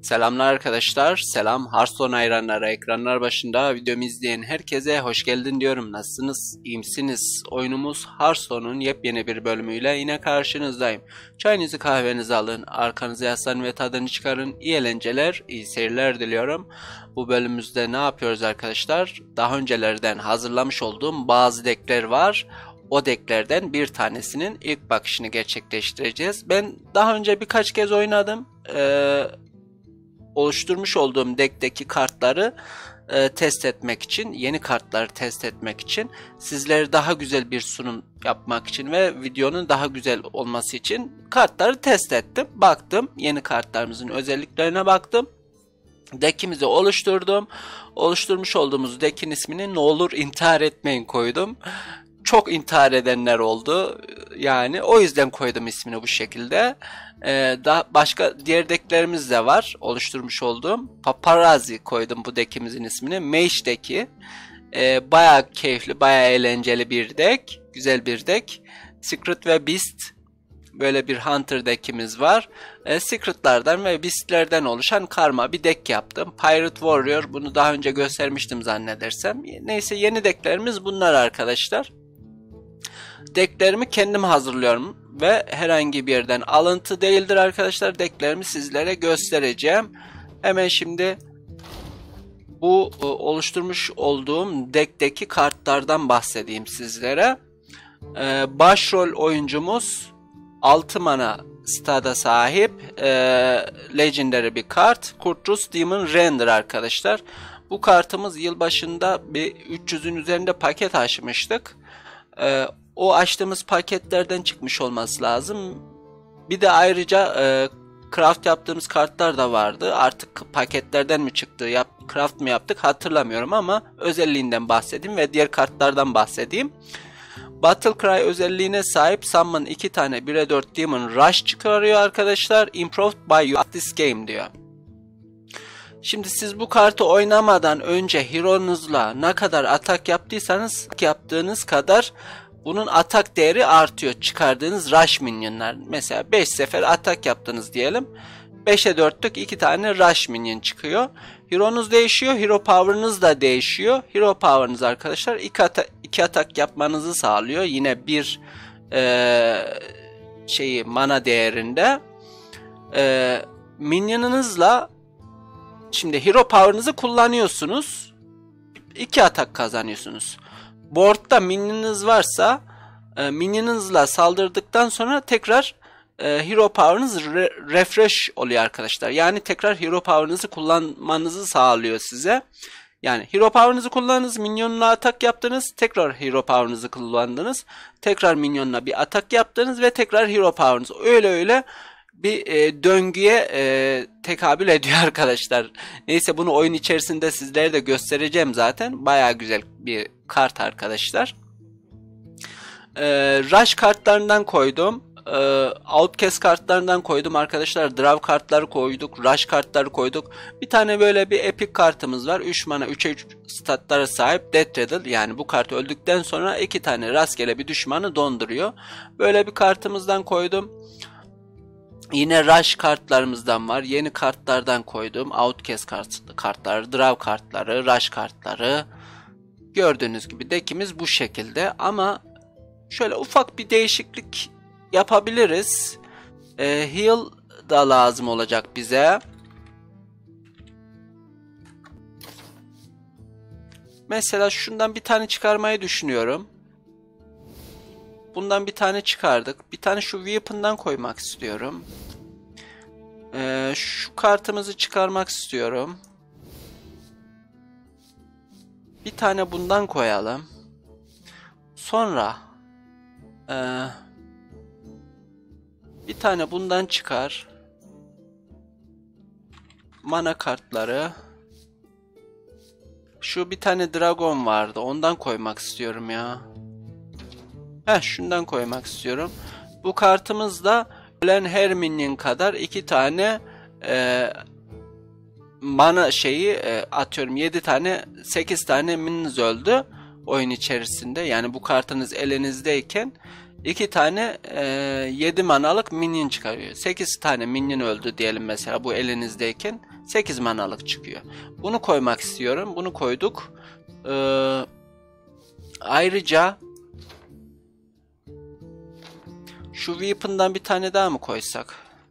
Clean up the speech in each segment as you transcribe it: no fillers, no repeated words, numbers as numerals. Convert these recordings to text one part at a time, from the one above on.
Selamlar arkadaşlar. Selam Hearthstone hayranları. Ekranlar başında videomu izleyen herkese hoş geldin diyorum. Nasılsınız? İyi misiniz? Oyunumuz Hearthstone'un yepyeni bir bölümüyle yine karşınızdayım. Çayınızı kahvenizi alın, arkanıza yaslanın ve tadını çıkarın. İyi eğlenceler, iyi seyirler diliyorum. Bu bölümümüzde ne yapıyoruz arkadaşlar? Daha öncelerden hazırlamış olduğum bazı deckler var. O decklerden bir tanesinin ilk bakışını gerçekleştireceğiz. Ben daha önce birkaç kez oynadım. Oluşturmuş olduğum deck'teki kartları test etmek için, yeni kartları test etmek için, sizlere daha güzel bir sunum yapmak için ve videonun daha güzel olması için kartları test ettim. Baktım, yeni kartlarımızın özelliklerine baktım. Deck'imizi oluşturdum. Oluşturmuş olduğumuz deck'in ismini "Ne olur intihar etmeyin" koydum. Çok intihar edenler oldu. Yani o yüzden koydum ismini bu şekilde. Daha başka diğer decklerimiz de var. Oluşturmuş olduğum Paparazzi koydum bu deck'imizin ismini. Mage deck'i. Bayağı keyifli, bayağı eğlenceli bir deck. Güzel bir deck. Secret ve Beast. Böyle bir Hunter deck'imiz var. Secret'lardan ve Beast'lerden oluşan karma bir deck yaptım. Pirate Warrior. Bunu daha önce göstermiştim zannedersem. Neyse, yeni decklerimiz bunlar arkadaşlar. Decklerimi kendim hazırlıyorum ve herhangi bir yerden alıntı değildir arkadaşlar. Decklerimi sizlere göstereceğim. Hemen şimdi bu oluşturmuş olduğum deck'teki kartlardan bahsedeyim sizlere. Başrol oyuncumuz 6 mana stada sahip legendary bir kart. Kurtrus Demon Render arkadaşlar. Bu kartımız yılbaşında bir 300'ün üzerinde paket açmıştık. O açtığımız paketlerden çıkmış olması lazım. Bir de ayrıca craft yaptığımız kartlar da vardı. Artık paketlerden mi çıktı, craft mı yaptık hatırlamıyorum ama özelliğinden bahsedeyim ve diğer kartlardan bahsedeyim. Battle Cry özelliğine sahip Summon 2 tane 1'e 4 Demon Rush çıkarıyor arkadaşlar. Improved by you at this game diyor. Şimdi siz bu kartı oynamadan önce hero'nuzla ne kadar atak yaptıysanız yaptığınız kadar bunun atak değeri artıyor. Çıkardığınız rush minyonlar. Mesela 5 sefer atak yaptınız diyelim. 5'e 4'lük 2 tane rush minyon çıkıyor. Hero'nuz değişiyor. Hero power'ınız da değişiyor. Hero power'ınız arkadaşlar 2 atak yapmanızı sağlıyor. Yine bir mana değerinde. Minyonunuzla şimdi hero power'ınızı kullanıyorsunuz. 2 atak kazanıyorsunuz. Board'da minyonunuz varsa minyonunuzla saldırdıktan sonra tekrar hero power'ınız refresh oluyor arkadaşlar. Yani tekrar hero power'ınızı kullanmanızı sağlıyor size. Yani hero power'ınızı kullandınız, minyonla atak yaptınız, tekrar hero power'ınızı kullandınız, tekrar minyonla bir atak yaptınız ve tekrar hero power'ınız. Öyle bir döngüye tekabül ediyor arkadaşlar. Neyse, bunu oyun içerisinde sizlere de göstereceğim zaten. Bayağı güzel bir kart arkadaşlar. Rush kartlarından koydum. Outcast kartlarından koydum arkadaşlar. Draw kartları koyduk. Rush kartları koyduk. Bir tane böyle bir epic kartımız var. 3 mana 3'e 3 statlara sahip Death Rattle. Yani bu kart öldükten sonra 2 tane rastgele bir düşmanı donduruyor. Böyle bir kartımızdan koydum. Yine rush kartlarımızdan var. Yeni kartlardan koydum. Outcast kartları, draw kartları, rush kartları. Gördüğünüz gibi deckimiz bu şekilde. Ama şöyle ufak bir değişiklik yapabiliriz. Heal da lazım olacak bize. Mesela şundan bir tane çıkarmayı düşünüyorum. Bundan bir tane çıkardık. Bir tane şu weapon'dan koymak istiyorum. Şu kartımızı çıkarmak istiyorum. Bir tane bundan koyalım. Sonra bir tane bundan çıkar. Mana kartları. Şu bir tane dragon vardı. Ondan koymak istiyorum ya. Şundan koymak istiyorum. Bu kartımızda ölen her minion kadar 2 tane mana atıyorum 7 tane 8 tane mininiz öldü oyun içerisinde. Yani bu kartınız elinizdeyken 2 tane 7 manalık minion çıkarıyor. 8 tane minion öldü diyelim mesela bu elinizdeyken. 8 manalık çıkıyor. Bunu koymak istiyorum. Bunu koyduk. Ayrıca şu weapon'dan bir tane daha mı koysak?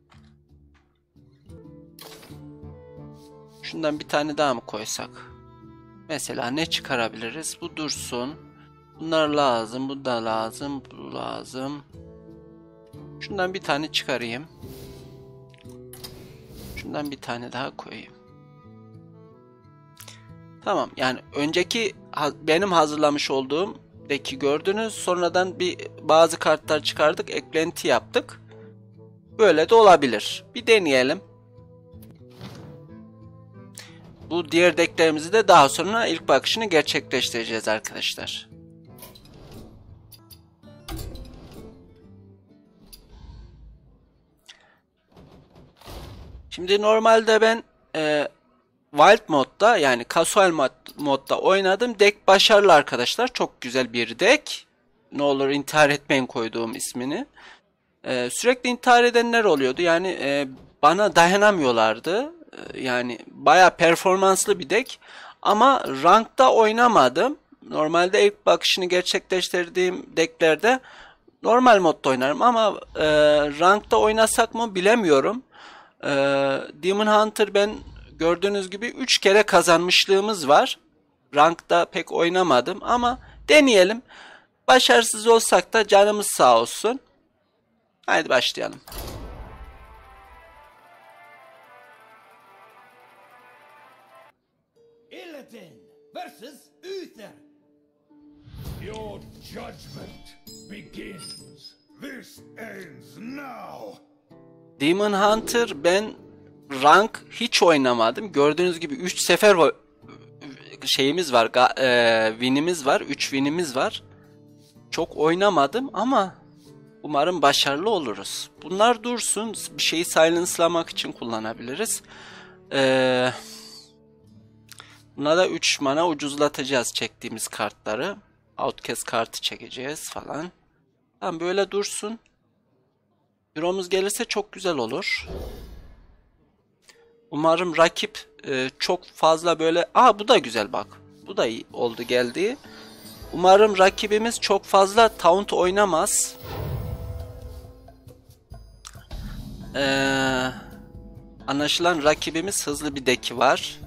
Şundan bir tane daha mı koysak? Mesela ne çıkarabiliriz? Bu dursun. Bunlar lazım. Bu da lazım. Bu lazım. Şundan bir tane çıkarayım. Şundan bir tane daha koyayım. Tamam. Yani önceki benim hazırlamış olduğum deki gördünüz. Sonradan bazı kartlar çıkardık. Eklenti yaptık. Böyle de olabilir. Bir deneyelim. Bu diğer decklerimizi de daha sonra ilk bakışını gerçekleştireceğiz arkadaşlar. Şimdi normalde ben Wild modda yani casual modda oynadım. Deck başarılı arkadaşlar. Çok güzel bir deck. Ne olur intihar etmeyin koyduğum ismini. Sürekli intihar edenler oluyordu. Yani bana dayanamıyorlardı. Yani bayağı performanslı bir deck. Ama rankta oynamadım. Normalde ilk bakışını gerçekleştirdiğim decklerde normal modda oynarım. Ama rankta oynasak mı bilemiyorum. Demon Hunter ben gördüğünüz gibi 3 kere kazanmışlığımız var. Rankta pek oynamadım ama deneyelim. Başarısız olsak da canımız sağ olsun. Haydi başlayalım. Illidan versus Uther. Your judgment begins. This ends now. Demon Hunter ben rank hiç oynamadım. Gördüğünüz gibi 3 sefer şeyimiz var. Win'imiz var. 3 win'imiz var. Çok oynamadım ama umarım başarılı oluruz. Bunlar dursun. Bir şeyi silence'lamak için kullanabiliriz. Buna da 3 mana ucuzlatacağız çektiğimiz kartları. Outcast kartı çekeceğiz falan. Tamam böyle dursun. Euro'muz gelirse çok güzel olur. Umarım rakip çok fazla böyle... bu da güzel bak. Bu da iyi oldu geldi. Umarım rakibimiz çok fazla taunt oynamaz. Anlaşılan rakibimiz hızlı bir deki var.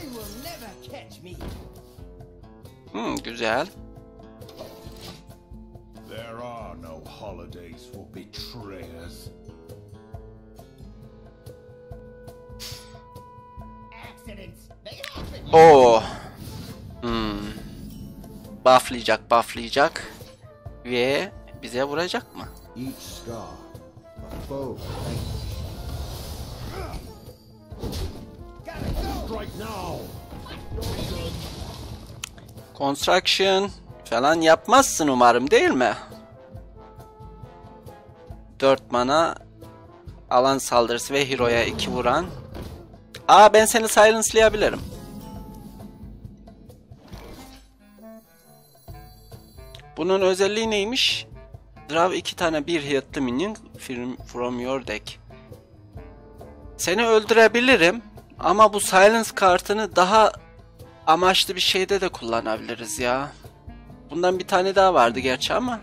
Güzel. There are no holidays for betrayers. Oo. Bufflayacak ve bize vuracak mı? Construction falan yapmazsın umarım değil mi? 4 mana alan saldırısı ve hero'ya 2 vuran. Ben seni silence'layabilirim. Bunun özelliği neymiş? Draw 2 tane bir hitli minion from your deck. Seni öldürebilirim ama bu silence kartını daha amaçlı bir şeyde de kullanabiliriz ya. Bundan bir tane daha vardı gerçi ama.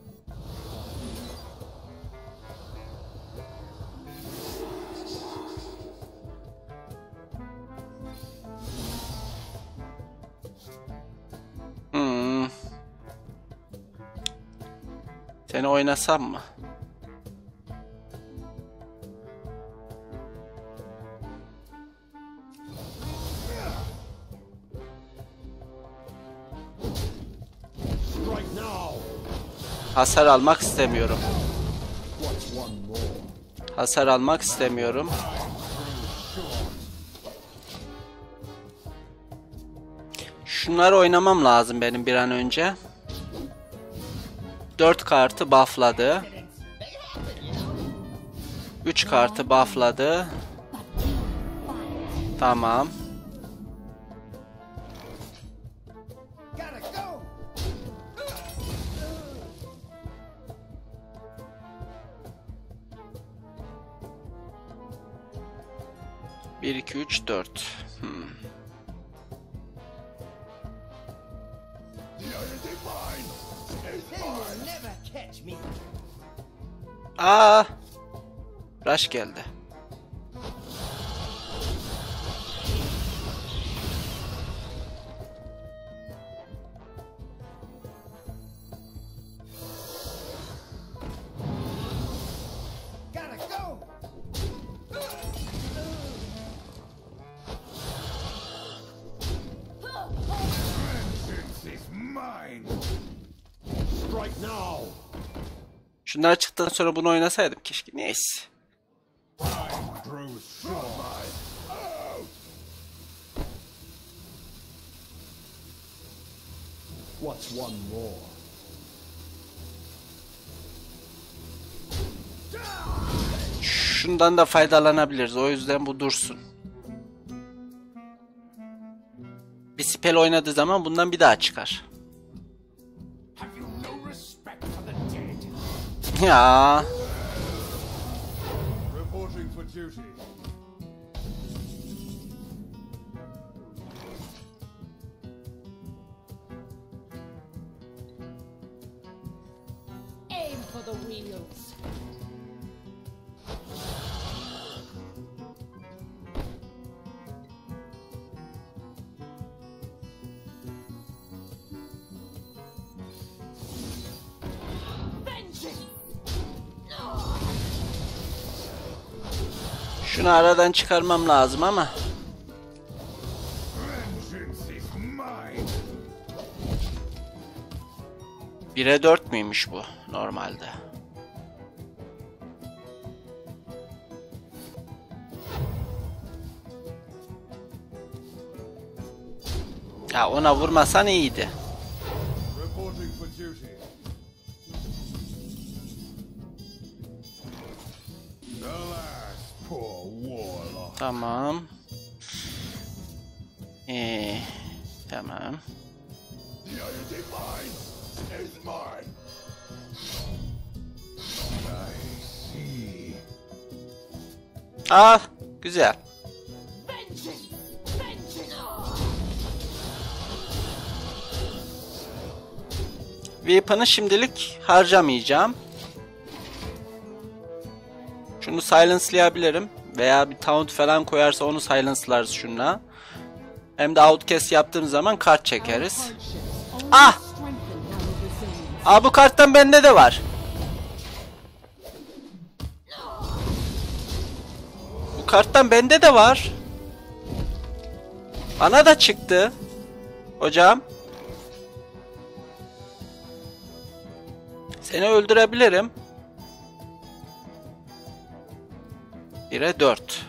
Seni oynasam mı? Hasar almak istemiyorum. Hasar almak istemiyorum. Şunları oynamam lazım benim bir an önce. 4 kartı buffladı. 3 kartı buffladı. Tamam. 1, 2, 3, 4. Never catch me. Aa! Rush geldi. Gotta go. Vengeance is mine. Strike now. Şunlar çıktıktan sonra bunu oynasaydım keşke. Neyse. Time grows short. What's one more? Şundan da faydalanabiliriz. O yüzden bu dursun. Bir spell oynadığı zaman bundan bir daha çıkar. Have you no respect for the dead? Ya. Reporting for duty. Aim for the wheels. Vengeance! Şunu aradan çıkarmam lazım ama. Vengeance is mine. 1'e 4 müymüş bu normalde? Ya ona vurmasan iyiydi. Reporting for duty. Alas, poor warlock. Tamam. Tamam. The divine is mine. I see. Ah, güzel. Vengeance! Vengeance! Weapon'ı şimdilik harcamayacağım. Şunu silence'layabilirim. Veya bir taunt falan koyarsa onu silence'larız şunla. Hem de outcast yaptığımız zaman kart çekeriz. Ah! Aa, bu karttan bende de var. Bu karttan bende de var. Bana da çıktı. Hocam. Seni öldürebilirim. 1'e 4.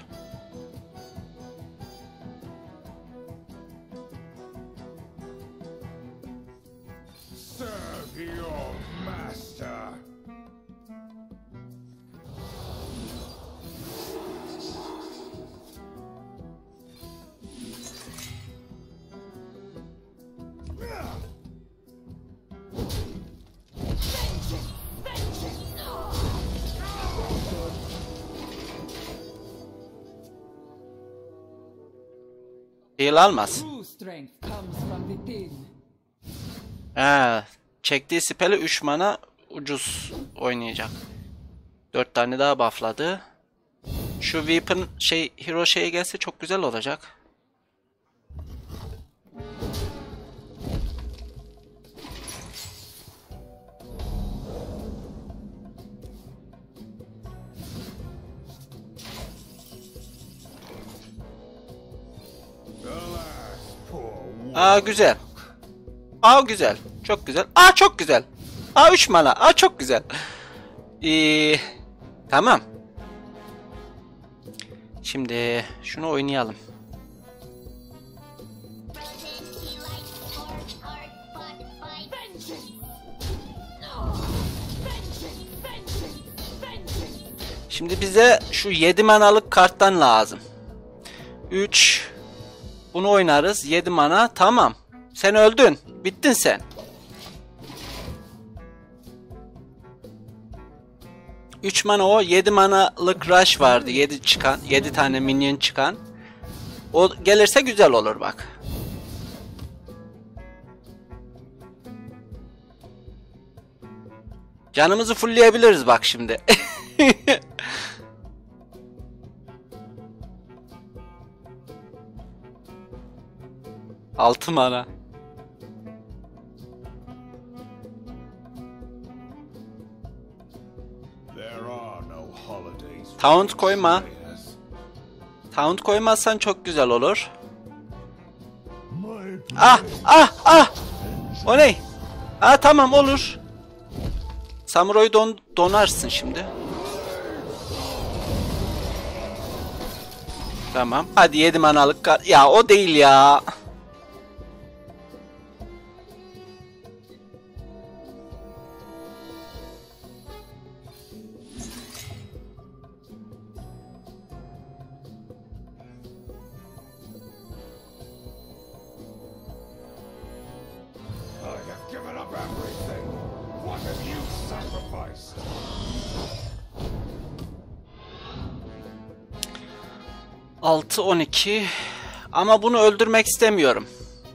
Serve your master. Heal almaz. True strength comes from within. Çektiği spell'i 3 mana ucuz oynayacak. 4 tane daha buffladı. Şu weapon hero şeye gelse çok güzel olacak. Alas, poor warlock. Aa, güzel. Aa, güzel. Çok güzel. Aa, çok güzel. Aa, 3 mana. Aa, çok güzel. Tamam. Şimdi şunu oynayalım. Şimdi bize şu 7 manalık karttan lazım. 3. Bunu oynarız. 7 mana. Tamam. Sen öldün. Bittin sen. 3 mana o. 7 manalık rush vardı. 7 çıkan. 7 tane minion çıkan. O gelirse güzel olur bak. Canımızı fullleyebiliriz bak şimdi. 6 mana. Taunt koyma. Taunt koymazsan çok güzel olur. Ah ah ah. O ne? Ah tamam olur. Samuray'ı donarsın şimdi. Tamam. Hadi 7 manalık. Ya o değil ya. Given up everything. What have you sacrificed? Altı 12. Ama bunu öldürmek istemiyorum.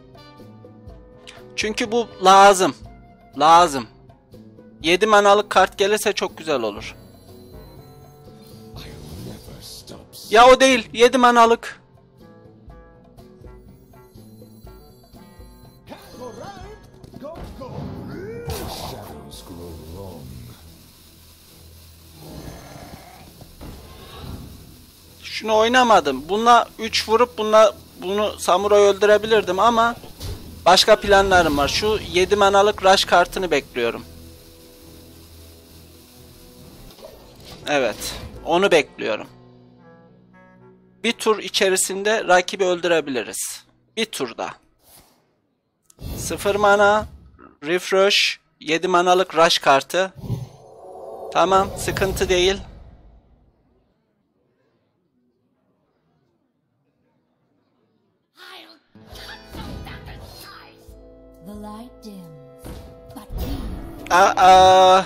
Çünkü bu lazım. Lazım. 7 manalık kart gelirse çok güzel olur. Ya o değil. 7 manalık. Go round, go, go. Shadows grow long. Şunu oynamadım. Bununla 3 vurup bunu samuray öldürebilirdim ama başka planlarım var. Şu 7 manalık rush kartını bekliyorum. Evet. Onu bekliyorum. Bir tur içerisinde rakibi öldürebiliriz. Bir turda. 0 mana refresh 7 manalık rush kartı. Tamam, sıkıntı değil. The light dims, but we Aa.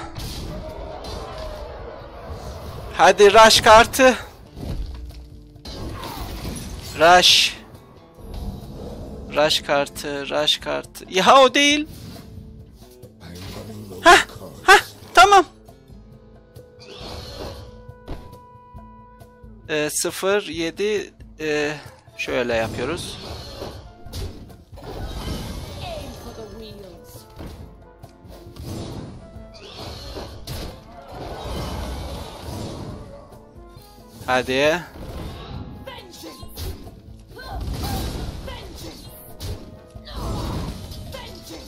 Hadi rush kartı. Rush. Rush kartı, rush kartı. Ya o değil. Hah, hah, tamam. 0 7 şöyle yapıyoruz. aim for the wheels. Hadi. Vengeance! Vengeance! Vengeance!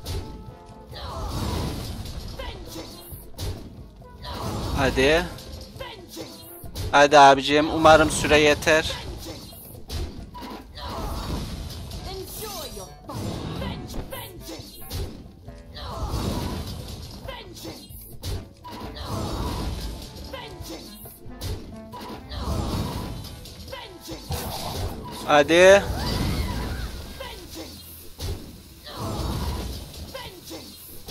Vengeance! Hadi. Vengeance! Hadi abicim, umarım süre yeter. Enjoy your fun. Vengeance! Vengeance! Vengeance! Vengeance! Hadi. Vengeance! Vengeance!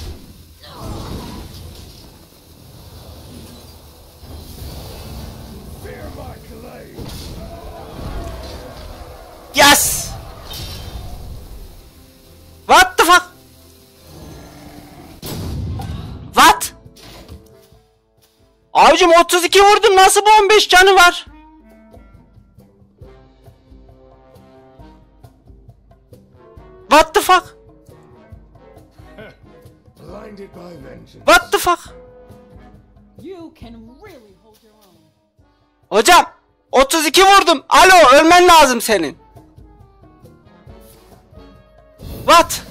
Fear my glade. Yes! What the fuck? What? Abicim 32 vurdum, nasıl bu 15 canı var? What the fuck? Blinded by vengeance. What the fuck? You can really hold your own. Hocam 32 vurdum. Alo, ölmen lazım senin. What?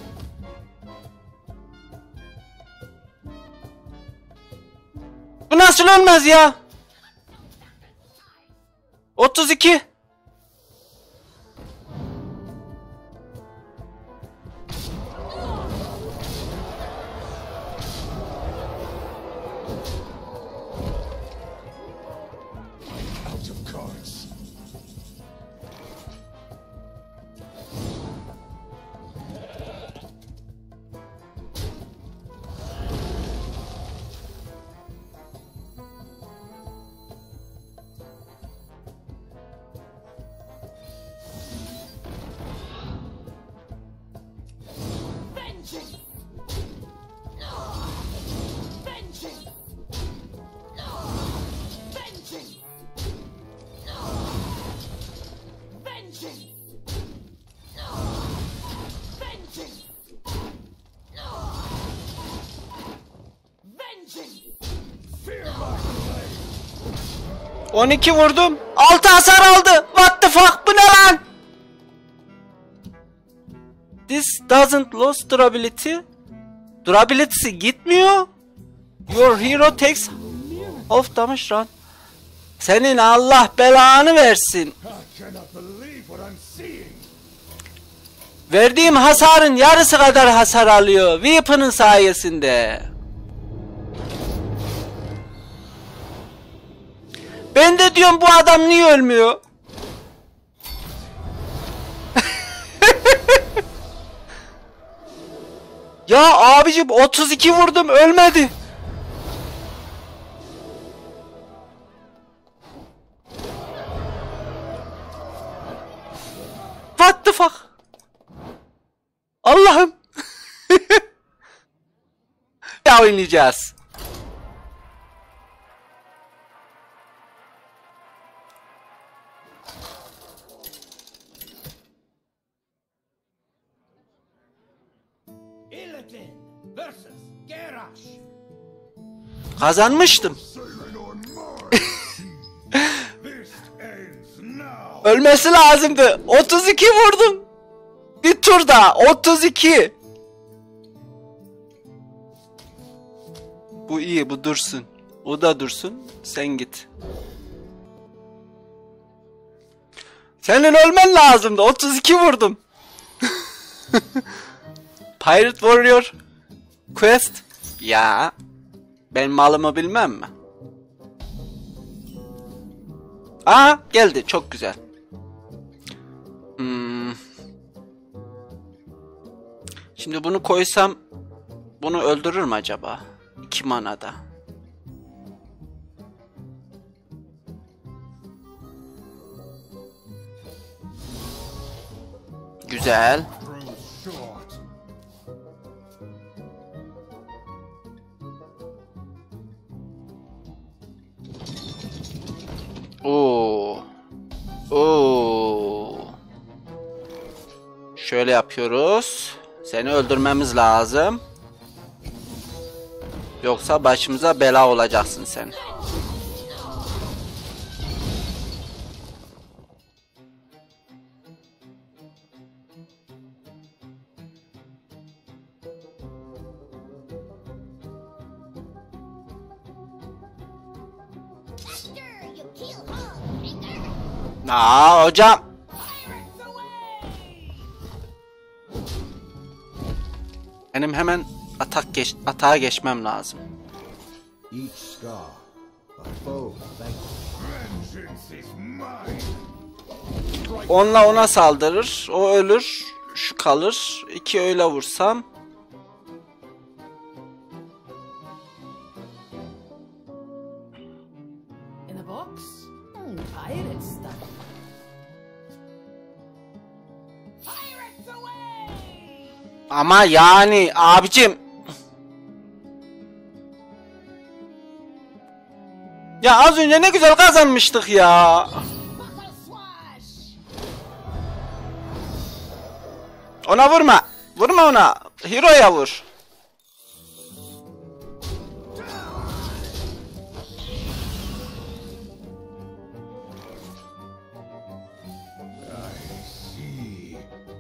Bu nasıl ölmez ya? 32. Out of cards. 12 vurdum. 6 hasar aldı. What the fuck, bu ne lan? This doesn't lose durability. Durability'si gitmiyor. Your hero takes half damage run. Senin Allah belanı versin. I cannot believe what I'm seeing. Verdiğim hasarın yarısı kadar hasar alıyor. Weapon'ın sayesinde. Ben de diyorum bu adam niye ölmüyor? Ya abicim 32 vurdum, ölmedi. What the fuck? Allah'ım. Ya oynayacağız. Illidan versus Garrosh. Kazanmıştım. Sailing on Mars. This ends now. Ölmesi lazımdı. 32 vurdum. Bir turda 32. Bu iyi, bu dursun. O da dursun. Sen git. Senin ölmen lazımdı. 32 vurdum. Pirate Warrior Quest. Ya ben malımı bilmem mi? Aa, geldi. Çok güzel. Şimdi bunu koysam bunu öldürür mü acaba? 2 manada. Güzel. Grows short. Oo. Oo. Şöyle yapıyoruz. Seni öldürmemiz lazım. Yoksa başımıza bela olacaksın sen. Aa hocam. Benim hemen atağa geçmem lazım. Each scar, a foe vanquished. Vengeance is mine. Onunla ona saldırır. O ölür. Şu kalır. 2 öyle vursam. In a box? Pirate stuff. Pirates away! Ama yani abicim. Ya az önce ne güzel kazanmıştık ya. Buckle swash! Ona vurma. Vurma ona. Hero'ya vur. See.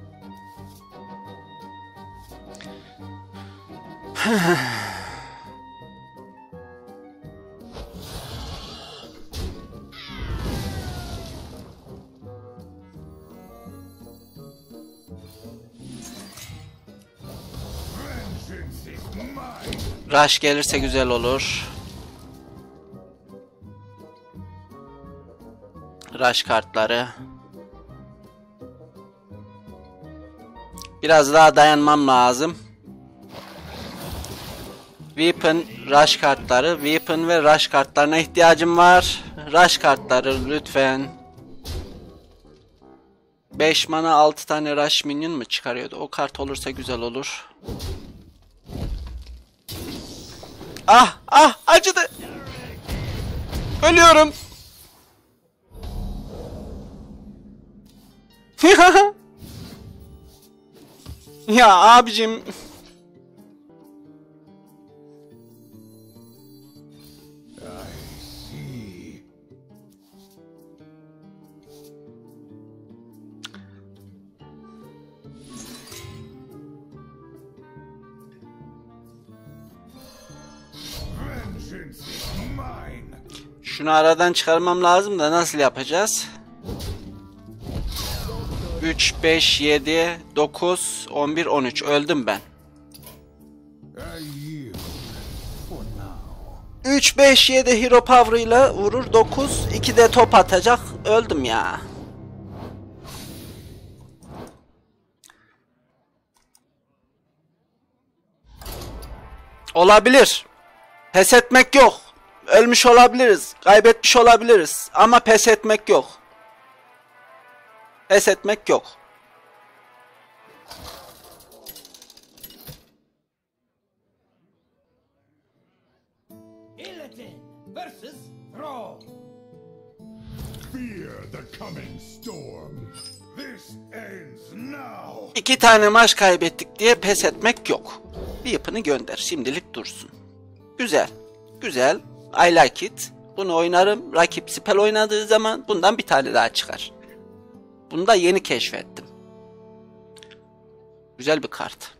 Vengeance is mine. Rush gelirse güzel olur. Rush kartları. Biraz daha dayanmam lazım. Weapon, rush kartları. Weapon ve rush kartlarına ihtiyacım var. Rush kartları lütfen. 5 mana 6 tane rush minion mu çıkarıyordu? O kart olursa güzel olur. Ah ah, acıdı. Ölüyorum. Ya abicim. See. Vengeance is mine. Şunu aradan çıkarmam lazım da nasıl yapacağız? 3, 5, 7, 9, 11, 13. Öldüm ben. I yield for now. 3, 5, 7 hero power ile vurur. 9, 2 de top atacak. Öldüm ya. Olabilir. Pes etmek yok. Ölmüş olabiliriz. Kaybetmiş olabiliriz. Ama pes etmek yok. Pes etmek yok. Illidan versus Thrall. Fear the coming storm. This ends now. 2 tane maç kaybettik diye pes etmek yok. Bir yapını gönder. Şimdilik dursun. Güzel. Güzel. I like it. Bunu oynarım. Rakip spell oynadığı zaman bundan bir tane daha çıkar. Bunu da yeni keşfettim. Güzel bir kart.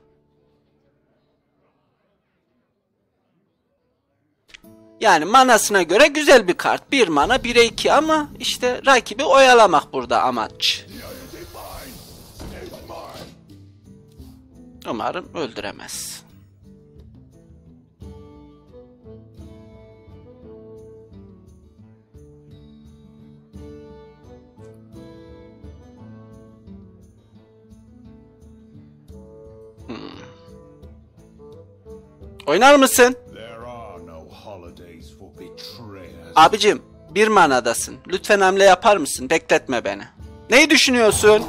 Yani manasına göre güzel bir kart. 1 mana 1'e 2 ama işte rakibi oyalamak burada amaç. Umarım öldüremez. Oynar mısın? There are no holidays for betrayers. Abicim 1 manadasın. Lütfen hamle yapar mısın? Bekletme beni. Neyi düşünüyorsun?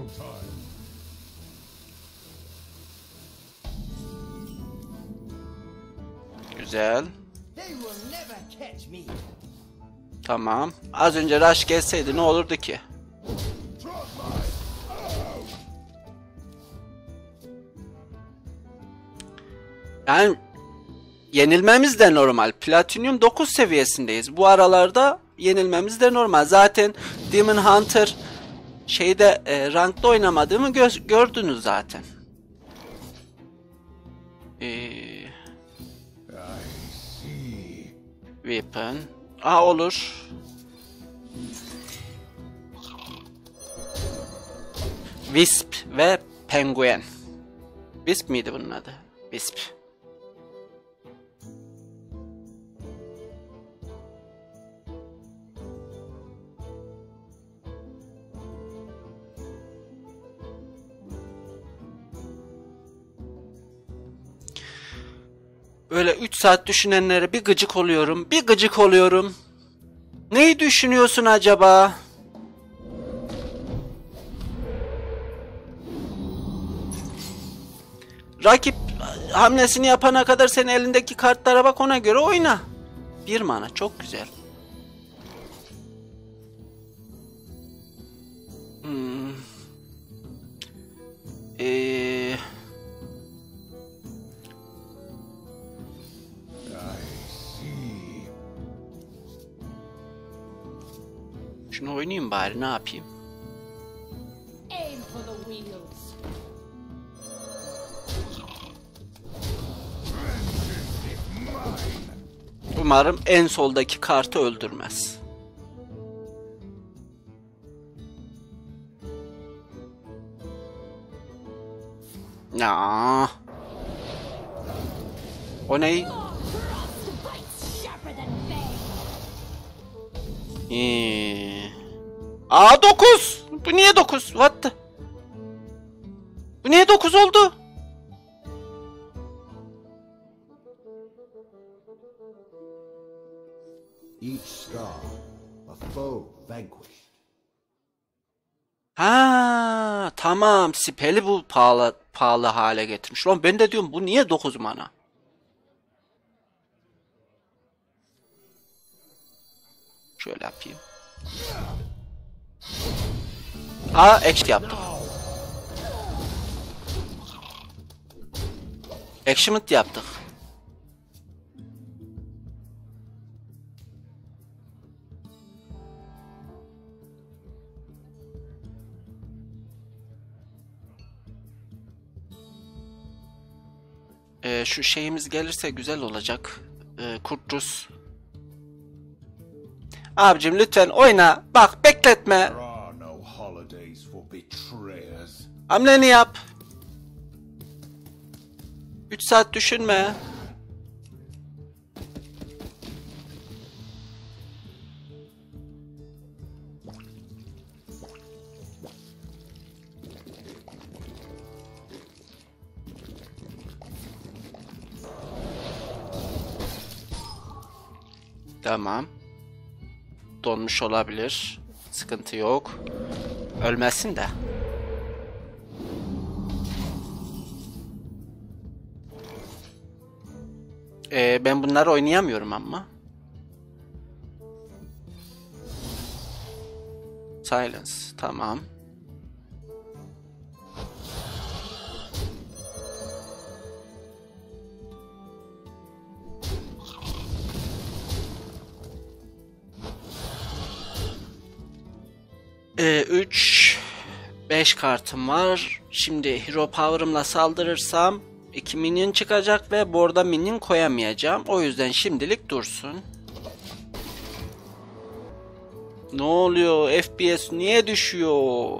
Güzel. They will never catch me. Tamam. Az önce Rush gelseydi ne olurdu ki? Yani yenilmemiz de normal. Platinum 9 seviyesindeyiz. Bu aralarda yenilmemiz de normal. Zaten Demon Hunter şeyde rankta oynamadığımı gördünüz zaten. Weapon. Olur. Wisp ve Penguin. Wisp miydi bunun adı? Wisp. Böyle 3 saat düşünenlere bir gıcık oluyorum. Bir gıcık oluyorum. Neyi düşünüyorsun acaba? Rakip hamlesini yapana kadar sen elindeki kartlara bak, ona göre oyna. 1 mana çok güzel. Şunu oynayayım bari, ne yapayım? Aim for the wheels. Umarım en soldaki kartı öldürmez. Ya. O ne? Sharper than bang. 9. Bu niye 9? What the? Bu niye 9 oldu? Each scar, a foe vanquished. Ha, tamam. Spell'i bu pahalı hale getirmiş. Lan ben de diyorum bu niye 9 mana? Şöyle yapayım. Action yaptık. Achievement yaptık. Şu şeyimiz gelirse güzel olacak. kurtuz. Abicim lütfen oyna. Bak bekletme. There are no holidays for betrayers. Hamleni yap. 3 saat düşünme. Tamam. Donmuş olabilir. Sıkıntı yok. Ölmesin de. Ben bunları oynayamıyorum ama. Silence. Tamam. Üç 5 kartım var. Şimdi Hero Power'ımla saldırırsam 2 minion çıkacak ve borda minion koyamayacağım. O yüzden şimdilik dursun. Ne oluyor? FPS niye düşüyor?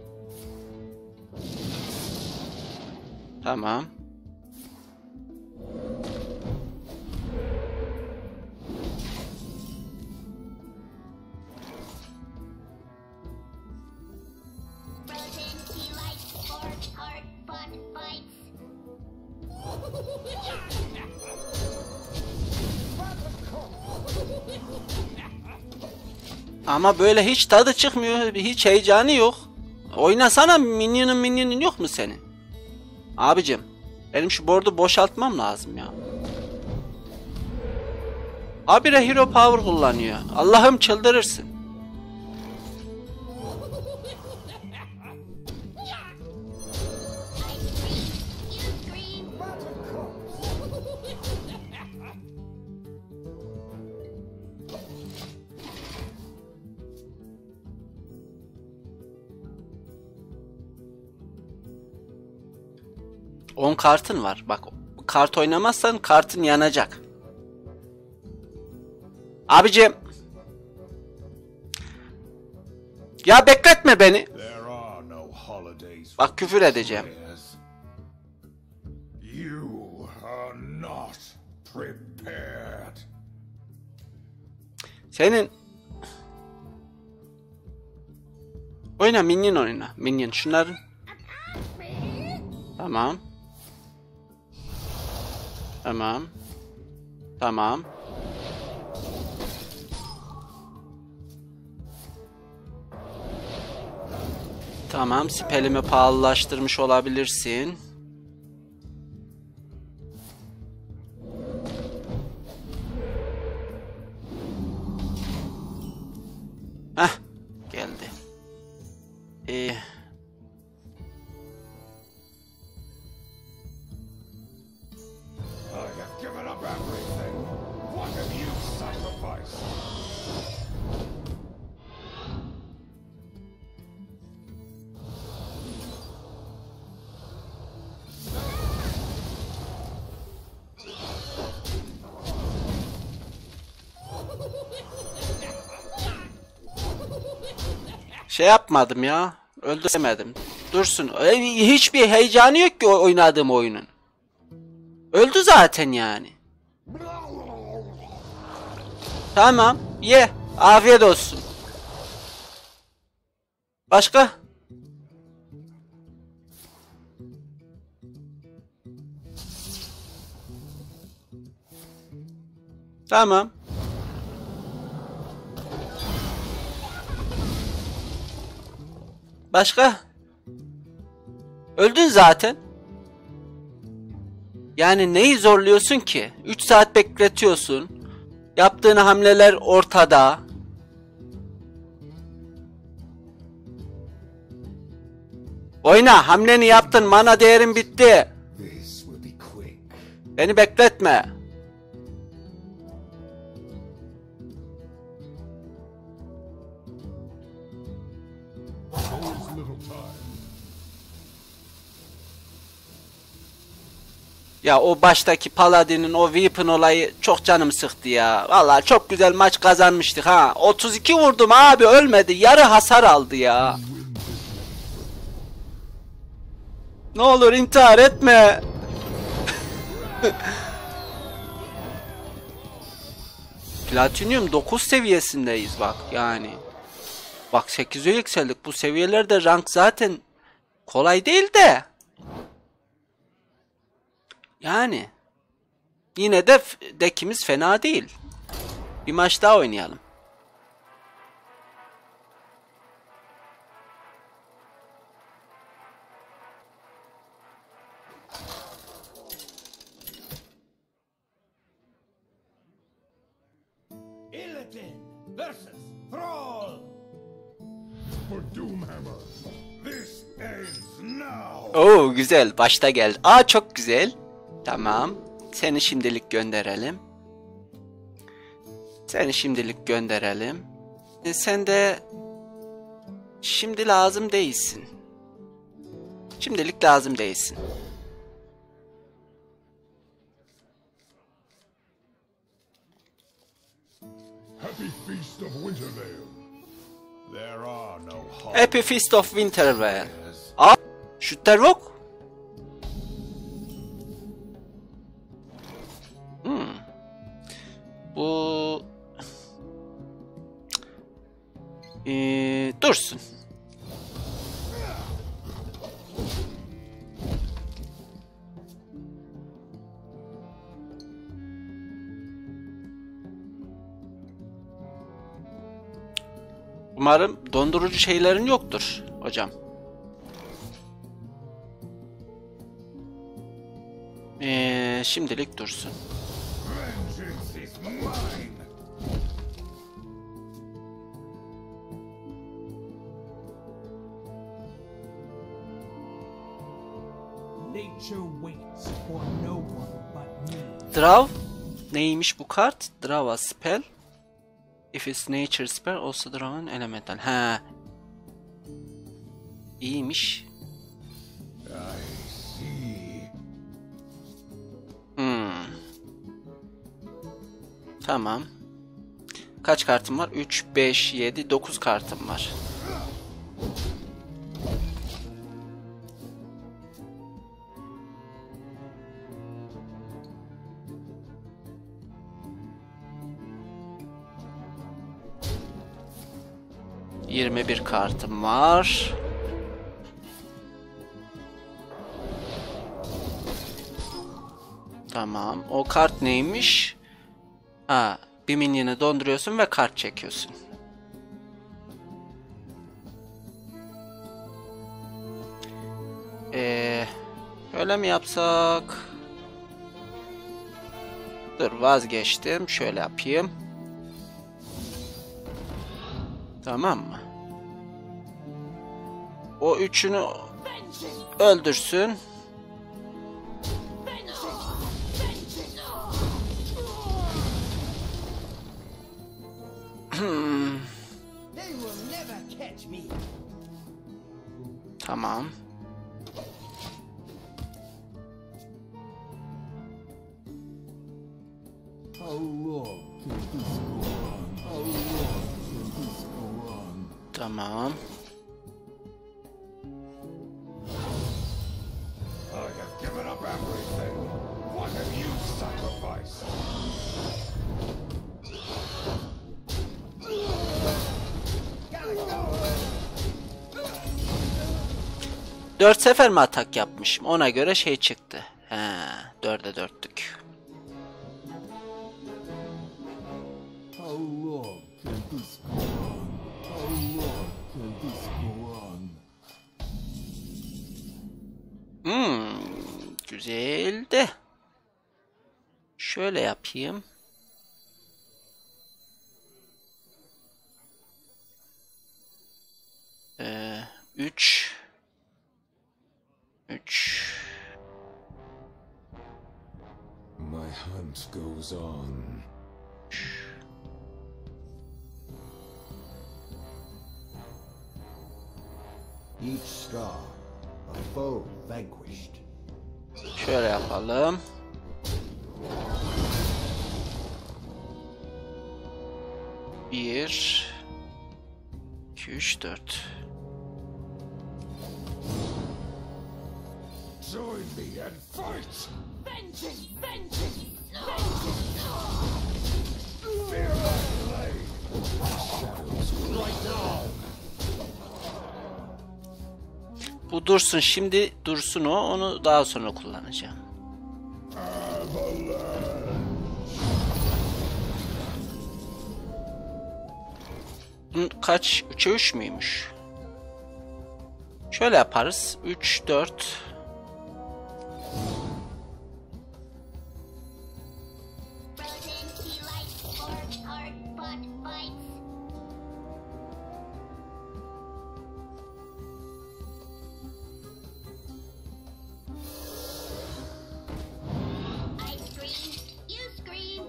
Tamam. Frozen, he likes pork, heart, butt, bites. Ama böyle hiç tadı çıkmıyor. Hiç heyecanı yok. Oynasana, minyonun yok mu senin? Abicim benim şu board'u boşaltmam lazım ya. Habire Hero Power kullanıyor. Allah'ım çıldırırsın. You scream. On kartın var. Bak kart oynamazsan kartın yanacak. Abicim. Ya bekletme beni. There are no holidays for Bak küfür edeceğim. betrayers. You are not prepared. Senin... Oyna minion oyna. Minion şunların. Tamam. Tamam. Tamam. Tamam, spellimi pahalılaştırmış olabilirsin. Heh, geldi. I have given up everything. What have you sacrificed? Şey yapmadım ya. Öldüremedim. Dursun. Hiçbir heyecanı yok ki oynadığım oyunun. Öldü zaten yani. Tamam. Ye. Afiyet olsun. Başka? Tamam. Başka? Öldün zaten. Yani neyi zorluyorsun ki? 3 saat bekletiyorsun. Yaptığın hamleler ortada. Oyna, hamleni yaptın, mana değerin bitti. This will be quick. Beni bekletme. There is little time. Ya o baştaki Paladin'in o weapon olayı çok canımı sıktı ya. Vallahi çok güzel maç kazanmıştık ha. 32 vurdum abi, ölmedi. Yarı hasar aldı ya. Ne olur intihar etme. Platinum 9 seviyesindeyiz bak yani. Bak 8'e yükseldik. Bu seviyelerde rank zaten kolay değil de. Yani yine de dekimiz fena değil. Bir maç daha oynayalım. Illidan versus Thrall. For Doomhammer, this ends now. Oo güzel, başta geldi. Aa çok güzel. Tamam. Seni şimdilik gönderelim. Seni şimdilik gönderelim. Sen de şimdi lazım değilsin. Şimdilik lazım değilsin. Happy Feast of Wintervale. There are no Happy Feast of Wintervale. Aa, Shutterwock. Bu dursun. Umarım dondurucu şeylerin yoktur hocam. Şimdilik dursun. vengeance is mine. Nature waits for no one but me. Draw. Neymiş bu kart? Draw a spell. If it's nature spell, also draw an elemental. Ha. İyiymiş. I see. Tamam. Kaç kartım var? 3, 5, 7, 9 kartım var. ...21 kartım var. Tamam. O kart neymiş? Ha, bir minyonu donduruyorsun ve kart çekiyorsun. Öyle mi yapsak? Dur, vazgeçtim. Şöyle yapayım. Tamam mı? O üçünü öldürsün. They will never catch me. Tamam. How long can this go on? How long can this go on? Tamam. I have given up everything. What have you sacrificed? Gotta go. 4 sefer mi atak yapmışım? Ona göre şey çıktı. He, 4'e 4'lük. How long can this go on? How long can this go on? Güzel de. Şöyle yapayım. Üç. My hunt goes on. Each scar, a foe vanquished. Şöyle yapalım. Bir, iki, üç, dört. Join me and fight! Vengeance! Vengeance! Fear my blade! Shadows right now! Bu dursun, şimdi dursun o. Onu daha sonra kullanacağım. Bunun kaç? 3'e 3 müymüş? Şöyle yaparız. 3, 4. Frozen key lights, forge, heart, bot, bites. I scream, you scream.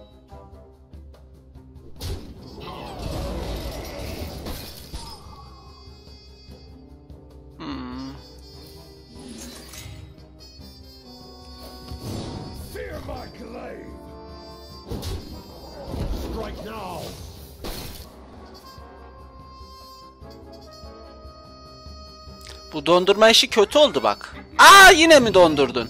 Fear my glaive! Strike now! Bu dondurma işi kötü oldu bak. Aa, yine mi dondurdun?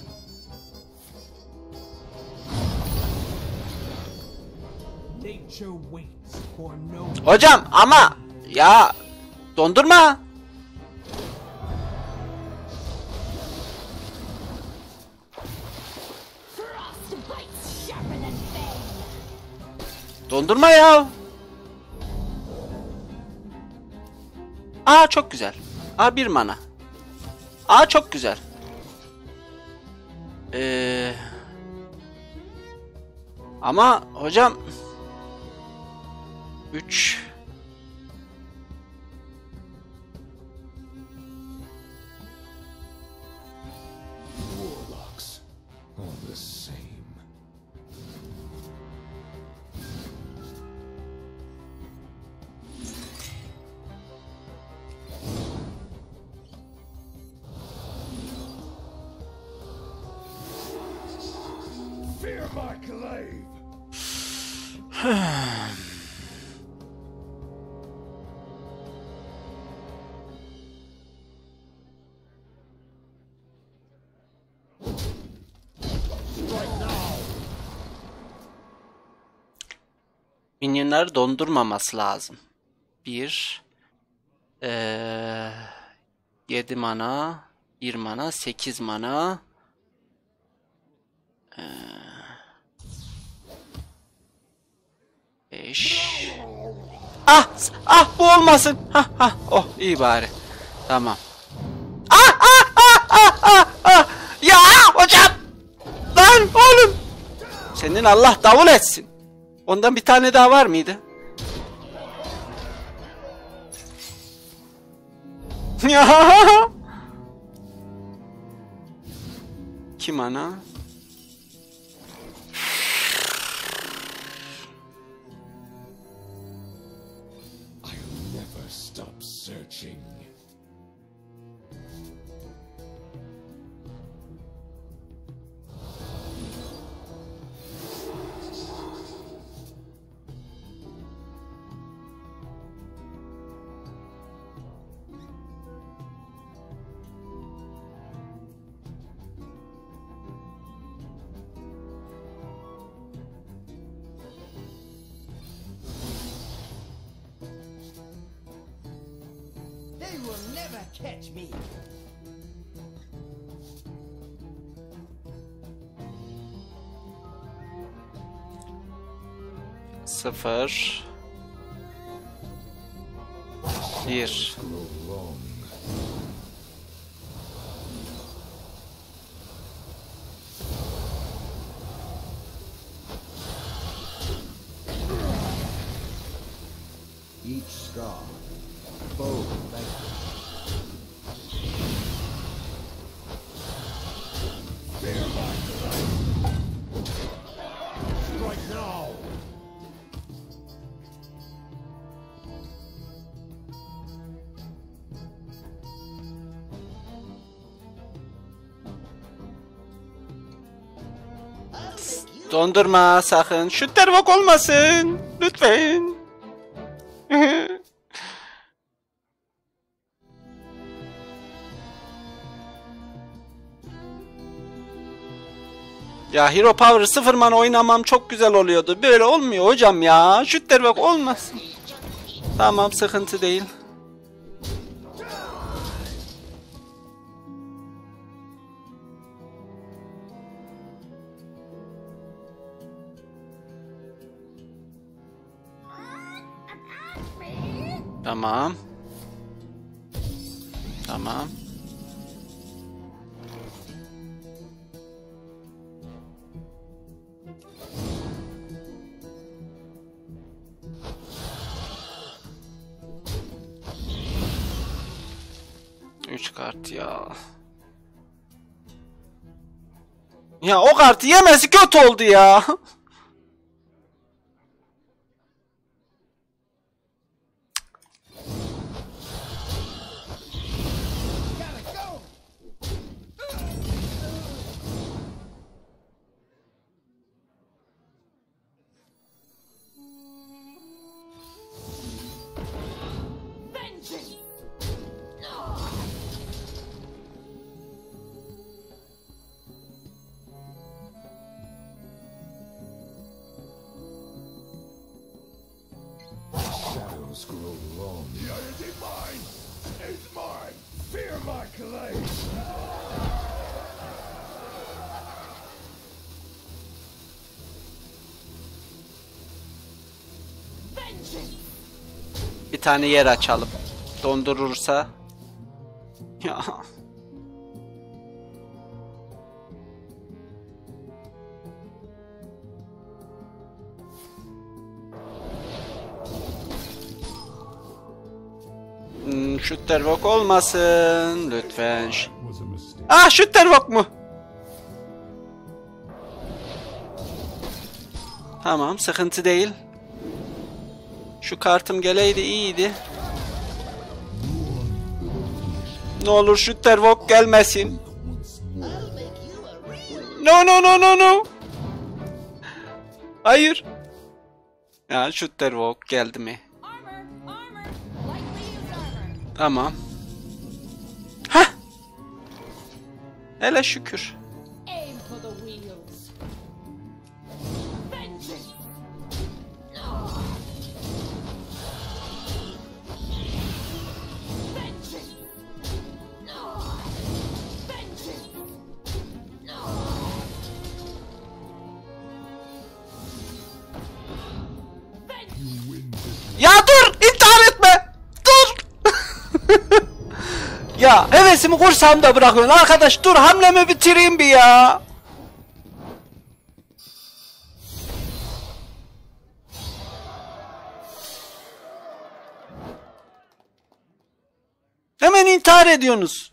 Nature waits for no one. Hocam ama ya dondurma. Frostbite's sharper than bane. Dondurma ya. Aa, çok güzel. Aa, 1 mana. Aa, çok güzel. Ama hocam 3 Warlocks, all the same. Fear my glaive! Strike now! minyonları dondurmaması lazım. 7 mana, 1 mana, 8 mana. 5. Bu olmasın. Oh, iyi bari. Tamam. Ya hocam. Lan oğlum. Senin Allah davul etsin. Ondan bir tane daha var mıydı? Ya. Kim ana? I'll never stop searching. They will never catch me. Sıfır. 1. Each scar, foe vanquished. Strike now! Dondurma sakın. Shutterbox olmasın. Lütfen. Ya Hero Power 0 man oynamam çok güzel oluyordu. Böyle olmuyor hocam ya. Shutterbox olmasın. Tamam, sıkıntı değil. Tamam. Tamam. Üç kart ya. Ya o kartı yemesi kötü oldu ya. Shadows grow long. The energy mine is mine. Fear my claim. Bir tane yer açalım. Dondurursa. Ya. Shutterbox olmasın lütfen. Was a mistake. Ah, Shutterbox mu? Tamam, sıkıntı değil. Şu kartım geleydi iyiydi. Ne olur Shutterbox gelmesin. No no no no no. Hayır. Ya Shutterbox geldi mi? Armor. Lightly used armor. Tamam. Hah. Hele şükür. Aim for the wheels. Vengeance. Vengeance. Vengeance. Ya dur! İntihar etme! Dur! Ya hevesimi kursağımda bırakıyorsun arkadaş, dur hamlemi bitireyim bir ya. Hemen intihar ediyorsunuz.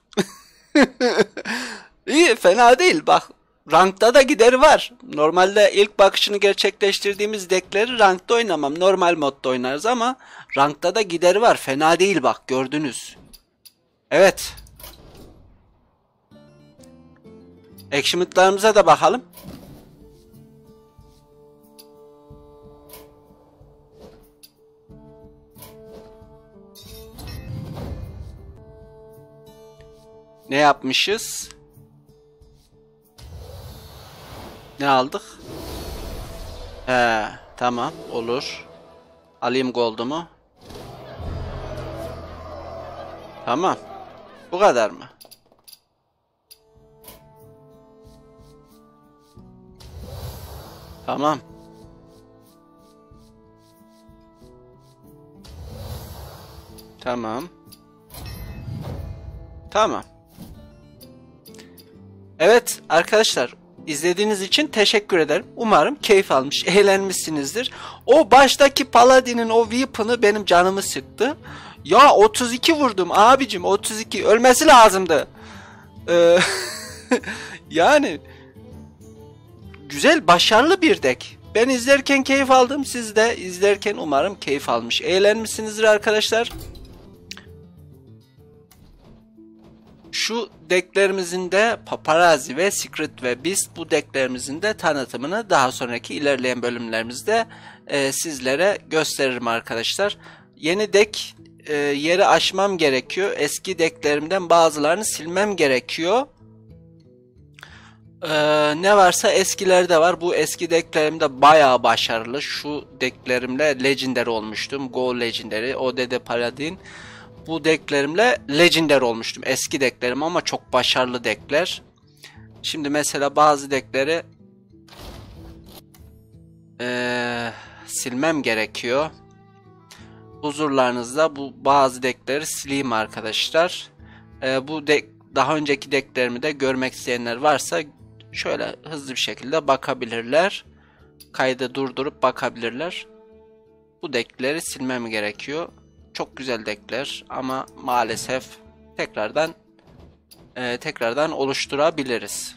İyi, fena değil bak. Rankta da gideri var. Normalde ilk bakışını gerçekleştirdiğimiz deckleri rankta oynamam. Normal modda oynarız ama rankta da gideri var. Fena değil bak, gördünüz. Evet. Achievement'larımıza da bakalım. Ne yapmışız? Ne aldık? He, tamam, olur. Alayım gold'umu. Tamam. Bu kadar mı? Tamam. Tamam. Tamam. Evet arkadaşlar, izlediğiniz için teşekkür ederim. Umarım keyif almış, eğlenmişsinizdir. O baştaki Paladin'in o weapon'ı benim canımı sıktı. Ya 32 vurdum abicim, 32 ölmesi lazımdı. Yani güzel, başarılı bir deck. Ben izlerken keyif aldım. Siz de izlerken umarım keyif almış, eğlenmişsinizdir arkadaşlar. Şu Şu decklerimizin de Paparazzi ve Secret ve Beast, bu decklerimizin de tanıtımını daha sonraki ilerleyen bölümlerimizde sizlere gösteririm arkadaşlar. Yeni deck yeri aşmam gerekiyor. Eski decklerimden bazılarını silmem gerekiyor. Ne varsa eskilerde var. Bu eski decklerimde bayağı başarılı. Şu decklerimle Legendary olmuştum. Go Legendary, ODD Paladin. Bu decklerimle Legendary olmuştum. Eski decklerim ama çok başarılı deckler. Şimdi mesela bazı deckleri silmem gerekiyor. Huzurlarınızda bu bazı deckleri sileyim arkadaşlar. Bu deck, daha önceki decklerimi de görmek isteyenler varsa şöyle hızlı bir şekilde bakabilirler. Kaydı durdurup bakabilirler. Bu deckleri silmem gerekiyor. Çok güzel deckler ama maalesef tekrardan oluşturabiliriz.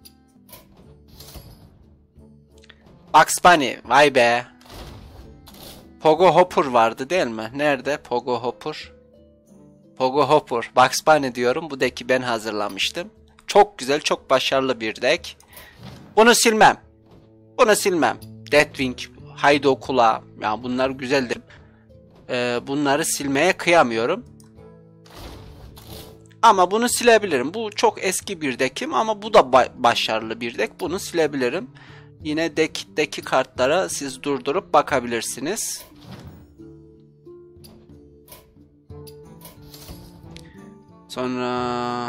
Bugs Bunny, vay be. Pogo Hopper vardı değil mi? Nerede Pogo Hopper? Pogo Hopper, Bugs Bunny diyorum. Bu deck'i ben hazırlamıştım. Çok güzel, çok başarılı bir deck. Bunu silmem. Bunu silmem. Deathwing, Haydo Kula. Ya bunlar güzeldir. Bunları silmeye kıyamıyorum. Ama bunu silebilirim. Bu çok eski bir deck'im ama bu da başarılı bir deck. Bunu silebilirim. Yine deck'teki kartlara siz durdurup bakabilirsiniz. Sonra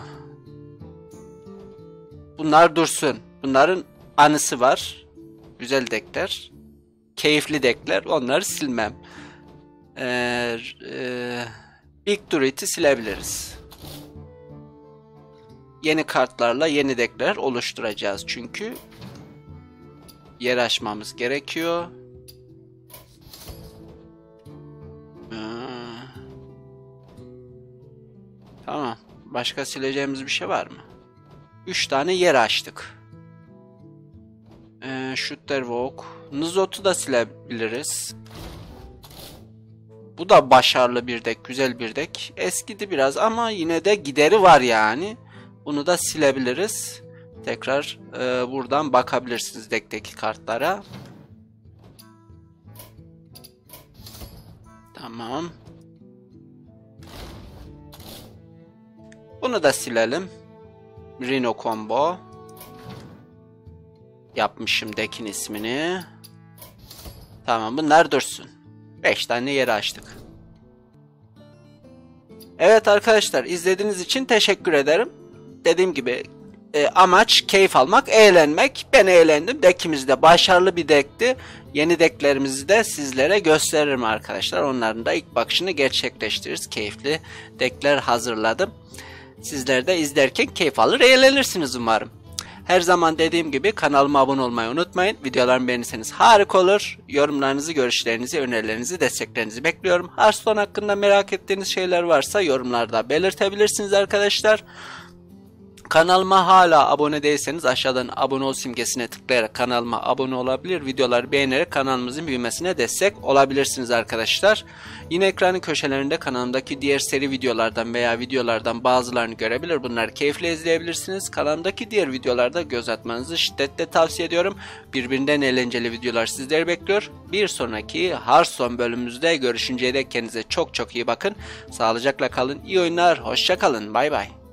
bunlar dursun. Bunların anısı var. Güzel deckler. Keyifli deckler. Onları silmem. Big Druid'i silebiliriz. Yeni kartlarla yeni deckler oluşturacağız çünkü. Yer açmamız gerekiyor. Tamam. Başka sileceğimiz bir şey var mı? 3 tane yer açtık. Shutterwalk. Nuzot'u da silebiliriz. Bu da başarılı bir deck. Güzel bir deck. Eskidi biraz ama yine de gideri var yani. Bunu da silebiliriz. Tekrar buradan bakabilirsiniz deck'teki kartlara. Tamam. Bunu da silelim. Rhino Combo. Yapmışım deck'in ismini. Tamam, bunlar dursun. 5 tane yeri açtık. Evet arkadaşlar, izlediğiniz için teşekkür ederim. Dediğim gibi amaç keyif almak, eğlenmek. Ben eğlendim. Deck'imiz de başarılı bir deck'ti. Yeni deck'lerimizi de sizlere gösteririm arkadaşlar. Onların da ilk bakışını gerçekleştiririz. Keyifli deck'ler hazırladım. Sizler de izlerken keyif alır, eğlenirsiniz umarım. Her zaman dediğim gibi kanalıma abone olmayı unutmayın. Videolarımı beğenirseniz harika olur. Yorumlarınızı, görüşlerinizi, önerilerinizi, desteklerinizi bekliyorum. Hearthstone hakkında merak ettiğiniz şeyler varsa yorumlarda belirtebilirsiniz arkadaşlar. Kanalıma hala abone değilseniz aşağıdan abone ol simgesine tıklayarak kanalıma abone olabilir. Videoları beğenerek kanalımızın büyümesine destek olabilirsiniz arkadaşlar. Yine ekranın köşelerinde kanalımdaki diğer seri videolardan veya videolardan bazılarını görebilir. Bunları keyifle izleyebilirsiniz. Kanalımdaki diğer videolarda göz atmanızı şiddetle tavsiye ediyorum. Birbirinden eğlenceli videolar sizleri bekliyor. Bir sonraki Hearthstone bölümümüzde görüşünceye dek kendinize çok çok iyi bakın. Sağlıcakla kalın. İyi oyunlar. Hoşça kalın. Bay bay.